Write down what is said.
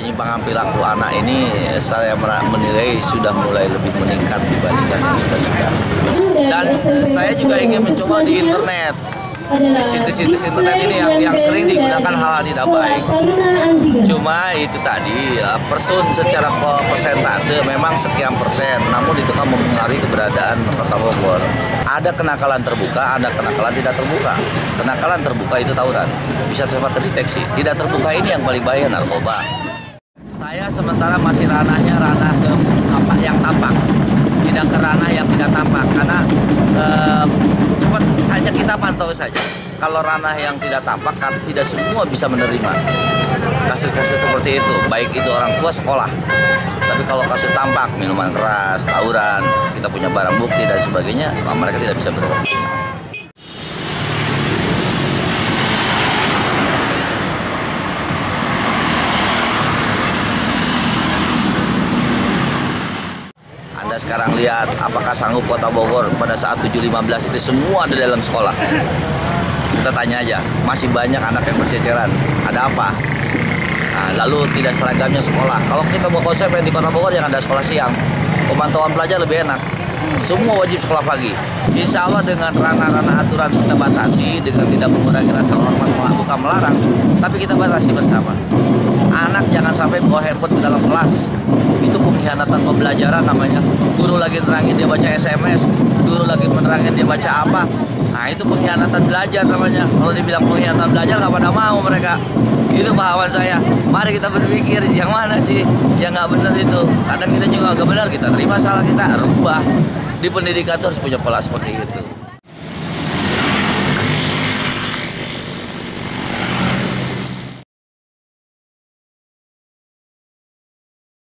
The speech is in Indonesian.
penyimpangan perilaku anak ini saya menilai sudah mulai lebih meningkat dibandingkan yang sudah. Dan saya juga ingin mencoba di internet. Di situs internet ini yang sering digunakan hal-hal tidak baik. Cuma itu tadi person secara persentase memang sekian persen, namun itu kan mempengaruhi keberadaan Kota Bogor. Ada kenakalan terbuka, ada kenakalan tidak terbuka. Kenakalan terbuka itu tawuran, bisa cepat terdeteksi. Tidak terbuka ini yang paling bahaya, narkoba. Saya sementara masih ranahnya ranah ke apa yang tampak, tidak ke ranah yang tidak tampak, karena cepat hanya kita pantau saja. Kalau ranah yang tidak tampak kan tidak semua bisa menerima kasus-kasus seperti itu, baik itu orang tua, sekolah. Tapi kalau kasus tampak, minuman keras, tawuran, kita punya barang bukti dan sebagainya, mereka tidak bisa bergerak. Anda sekarang lihat apakah sanggup Kota Bogor pada saat 7.15 itu semua ada dalam sekolah. Kita tanya aja, masih banyak anak yang berceceran. Ada apa? Nah, lalu tidak seragamnya sekolah. Kalau kita mau konsep yang di Kota Bogor yang ada sekolah siang, pemantauan pelajar lebih enak. Semua wajib sekolah pagi. Insya Allah dengan ranah-ranah aturan kita batasi, dengan tidak mengurangi rasa hormat, bukan melarang, tapi kita batasi bersama. Anak jangan sampai bawa handphone ke dalam kelas. Itu pengkhianatan pembelajaran namanya. Guru lagi nerangin dia baca SMS, guru lagi menerangin dia baca apa. Nah itu pengkhianatan belajar namanya. Kalau dibilang pengkhianatan belajar nggak pada mau mereka. Itu pahaman saya. Mari kita berpikir yang mana sih yang nggak benar itu. Kadang kita juga nggak benar, kita terima salah, kita rubah. Di pendidikan itu harus punya pola seperti itu.